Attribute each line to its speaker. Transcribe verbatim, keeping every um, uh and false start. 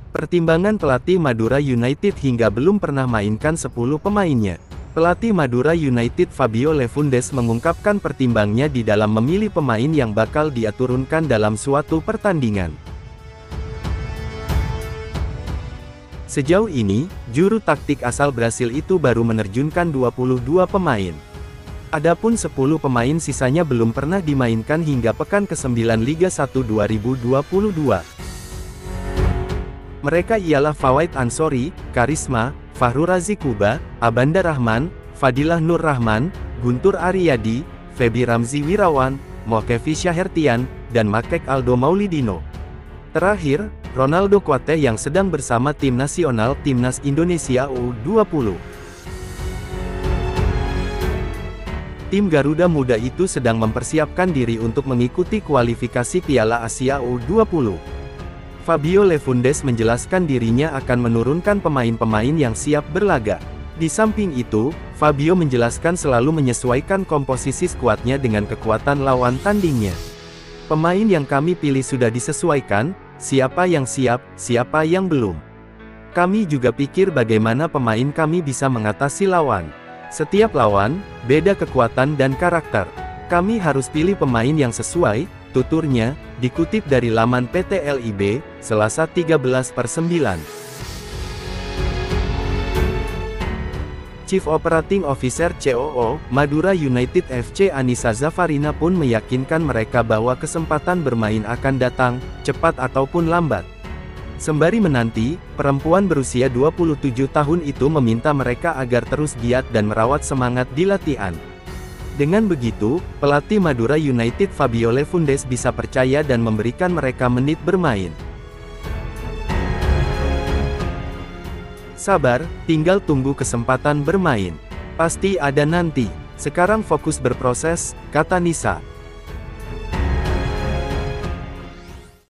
Speaker 1: Pertimbangan pelatih Madura United hingga belum pernah mainkan sepuluh pemainnya. Pelatih Madura United Fabio Lefundes mengungkapkan pertimbangnya di dalam memilih pemain yang bakal dia turunkan dalam suatu pertandingan. Sejauh ini, juru taktik asal Brasil itu baru menerjunkan dua puluh dua pemain. Adapun sepuluh pemain sisanya belum pernah dimainkan hingga pekan kesembilan Liga satu dua ribu dua puluh dua. Mereka ialah Fawait Ansori, Karisma, Fahru Razi Kuba, Abanda Rahman, Fadilah Nur Rahman, Guntur Aryadi, Febi Ramzi Wirawan, Mokevi Syahertian, dan Makek Aldo Maulidino. Terakhir, Ronaldo Kuate yang sedang bersama tim nasional Timnas Indonesia U dua puluh. Tim Garuda Muda itu sedang mempersiapkan diri untuk mengikuti kualifikasi Piala Asia U dua puluh. Fabio Lefundes menjelaskan dirinya akan menurunkan pemain-pemain yang siap berlaga. Di samping itu, Fabio menjelaskan selalu menyesuaikan komposisi skuadnya dengan kekuatan lawan tandingnya. Pemain yang kami pilih sudah disesuaikan, siapa yang siap, siapa yang belum. Kami juga pikir bagaimana pemain kami bisa mengatasi lawan. Setiap lawan, beda kekuatan dan karakter. Kami harus pilih pemain yang sesuai, tuturnya, dikutip dari laman P T L I B, Selasa tiga belas per sembilan. Chief Operating Officer C O O, Madura United F C Anissa Zafarina pun meyakinkan mereka bahwa kesempatan bermain akan datang, cepat ataupun lambat. Sembari menanti, perempuan berusia dua puluh tujuh tahun itu meminta mereka agar terus giat dan merawat semangat di latihan. Dengan begitu, pelatih Madura United Fabio Lefundes bisa percaya dan memberikan mereka menit bermain. Sabar, tinggal tunggu kesempatan bermain. Pasti ada nanti. Sekarang fokus berproses, kata Nisa.